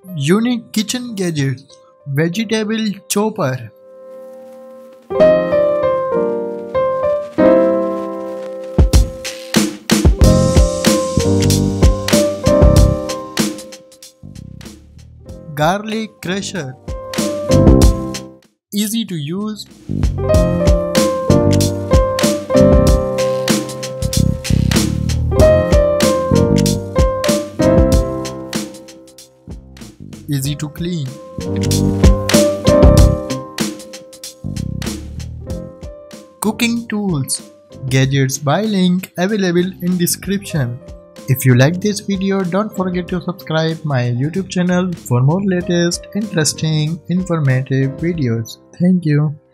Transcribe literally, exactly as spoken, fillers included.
Unique kitchen gadgets. Vegetable chopper. Garlic crusher. Easy to use. Easy to clean. Cooking tools. Gadgets by link available in description. If you like this video, don't forget to subscribe my YouTube channel for more latest, interesting, informative videos. Thank you.